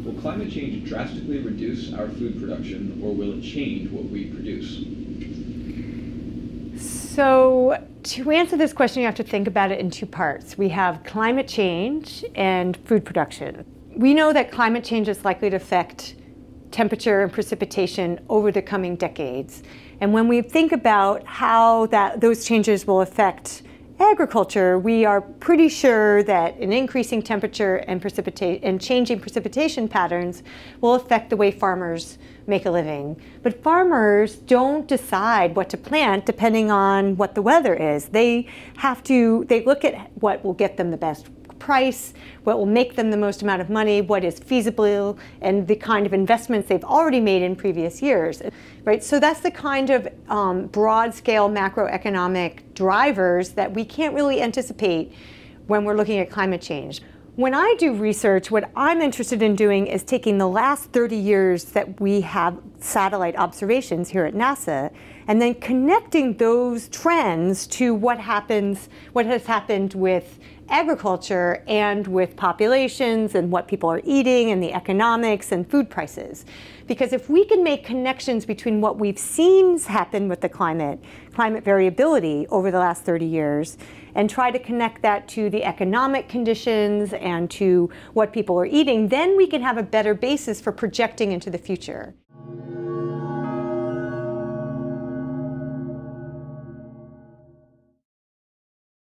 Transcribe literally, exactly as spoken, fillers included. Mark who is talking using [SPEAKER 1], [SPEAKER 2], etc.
[SPEAKER 1] will climate change drastically reduce our food production, or will it change what we produce?
[SPEAKER 2] So to answer this question, you have to think about it in two parts. We have climate change and food production. We know that climate change is likely to affect temperature and precipitation over the coming decades. And when we think about how that, those changes will affect agriculture, we are pretty sure that an increasing temperature and precipitate and changing precipitation patterns will affect the way farmers make a living. But farmers don't decide what to plant depending on what the weather is. They have to, they look at what will get them the best price, what will make them the most amount of money, what is feasible, and the kind of investments they've already made in previous years. Right? So that's the kind of um, broad-scale macroeconomic drivers that we can't really anticipate when we're looking at climate change. When I do research, what I'm interested in doing is taking the last thirty years that we have satellite observations here at NASA, and then connecting those trends to what happens, what has happened with agriculture and with populations and what people are eating and the economics and food prices. Because if we can make connections between what we've seen happen with the climate, climate variability over the last thirty years, and try to connect that to the economic conditions and to what people are eating, then we can have a better basis for projecting into the future.